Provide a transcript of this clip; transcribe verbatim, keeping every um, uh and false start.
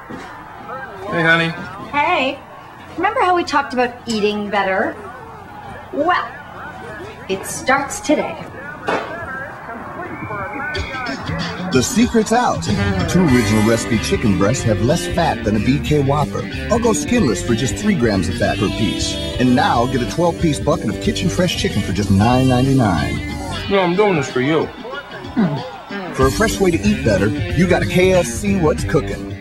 Hey, honey. Hey. Remember how we talked about eating better? Well, it starts today. The secret's out. Two original recipe chicken breasts have less fat than a B K Whopper. I'll go skinless for just three grams of fat per piece. And now get a twelve piece bucket of kitchen fresh chicken for just nine ninety-nine. No, I'm doing this for you. For a fresh way to eat better, you got a K F C What's Cooking.